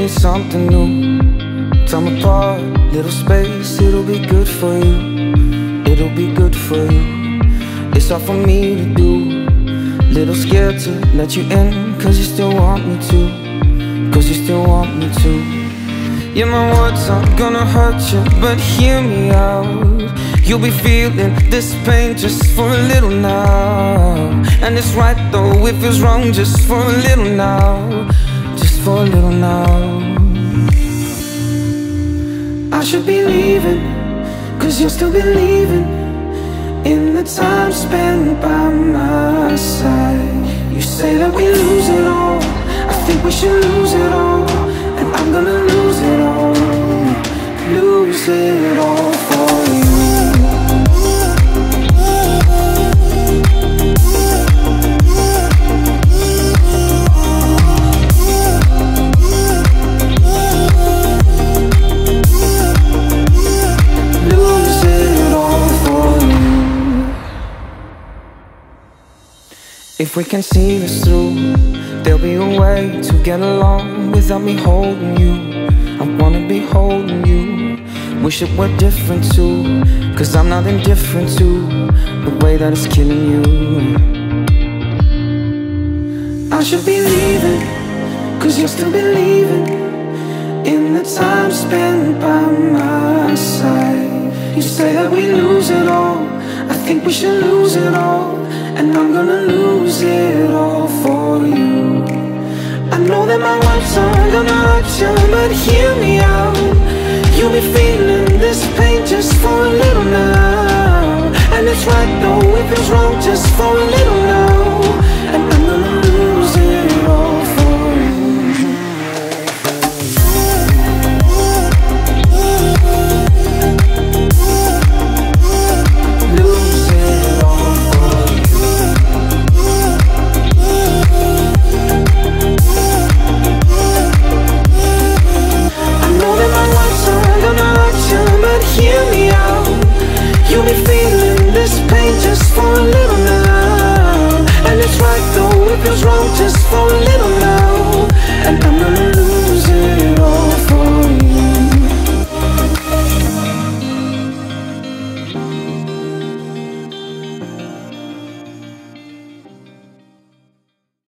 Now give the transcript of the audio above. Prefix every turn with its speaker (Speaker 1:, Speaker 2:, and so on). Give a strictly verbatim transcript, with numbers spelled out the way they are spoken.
Speaker 1: need something new. Time apart, little space, it'll be good for you. It'll be good for you. It's hard for me to do. Little scared to let you in, cause you still want me to. Cause you still want me to. Yeah, my words aren't gonna hurt you, but hear me out. You'll be feeling this pain just for a little now. And it's right though, it feels wrong just for a little now. Just for a little now. I should be leaving, cause you'll still be leaving in the time spent by my side. You say that we lose it all, I think we should lose it all. And I'm gonna lose it all, lose it all for you. If we can see this through, there'll be a way to get along without me holding you. I wanna be holding you. Wish it were different too, cause I'm not indifferent to the way that it's killing you. I should be leaving, cause you're still believing in the time spent by my side. You say that we lose it all, I think we should lose it all. And I'm gonna lose it all for you. I know that my words aren't gonna hurt you, but hear me out. You'll be feeling this pain just for a little now. And it's right though, it feels wrong just for a little